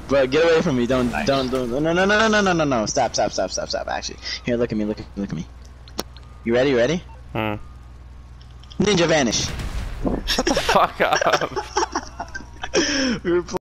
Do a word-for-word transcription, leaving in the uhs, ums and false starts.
But get away from me! Don't, nice. don't, don't, no, no, no, no, no, no, no, no! Stop, stop, stop, stop, stop! Actually, here, look at me, look at me, look at me. You ready? You ready? Hmm. Ninja vanish. Shut the fuck up. We were